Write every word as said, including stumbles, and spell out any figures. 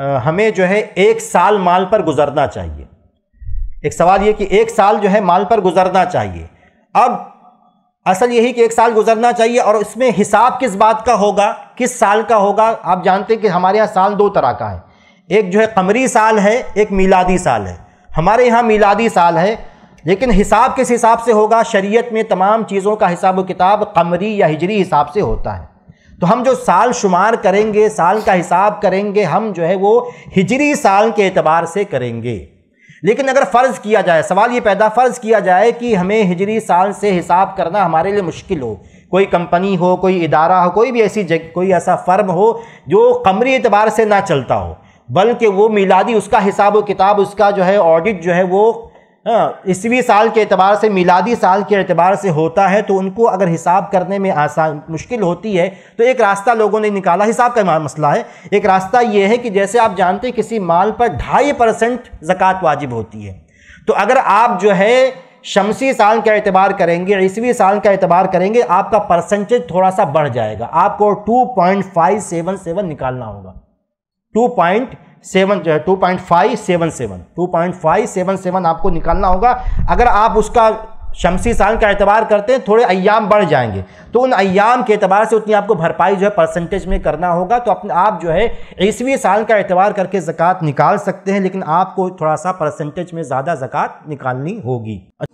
हमें जो है एक साल माल पर गुजरना चाहिए। एक सवाल ये कि एक साल जो है माल पर गुजरना चाहिए। अब असल यही कि एक साल गुजरना चाहिए, और इसमें हिसाब किस बात का होगा, किस साल का होगा। आप जानते हैं कि हमारे यहाँ साल दो तरह का है, एक जो है कमरी साल है, एक मिलादी साल है। हमारे यहाँ मिलादी साल है, लेकिन हिसाब किस हिसाब से होगा? शरीयत में तमाम चीज़ों का हिसाब व किताब कमरी या हिजरी हिसाब से होता है। तो हम जो साल शुमार करेंगे, साल का हिसाब करेंगे, हम जो है वो हिजरी साल के एतबार से करेंगे। लेकिन अगर फ़र्ज़ किया जाए, सवाल ये पैदा फ़र्ज़ किया जाए कि हमें हिजरी साल से हिसाब करना हमारे लिए मुश्किल हो, कोई कंपनी हो, कोई इदारा हो, कोई भी ऐसी जगह, कोई ऐसा फ़र्म हो जो कमरी एतबार से ना चलता हो, बल्कि वो मिलादी, उसका हिसाब व किताब, उसका जो है ऑडिट जो है वो ईस्वी साल के एतबार से, मिलादी साल के एतबार से होता है, तो उनको अगर हिसाब करने में आसान मुश्किल होती है तो एक रास्ता लोगों ने निकाला। हिसाब का मसला है। एक रास्ता ये है कि जैसे आप जानते हैं किसी माल पर ढाई परसेंट ज़कात वाजिब होती है, तो अगर आप जो है शमसी साल का एतबार करेंगे, ईस्वी साल का एतबार करेंगे, आपका परसेंटेज थोड़ा सा बढ़ जाएगा। आपको two point five seven seven निकालना होगा। टू पॉइंट सेवन जो है two point five seven seven two point five seven seven आपको निकालना होगा। अगर आप उसका शमसी साल का एतबार करते हैं, थोड़े अय्याम बढ़ जाएंगे, तो उन अय्याम के एतबार से उतनी आपको भरपाई जो है परसेंटेज में करना होगा। तो अपने आप जो है ईस्वी साल का एतबार करके ज़कात निकाल सकते हैं, लेकिन आपको थोड़ा सा परसेंटेज में ज़्यादा ज़कात निकालनी होगी।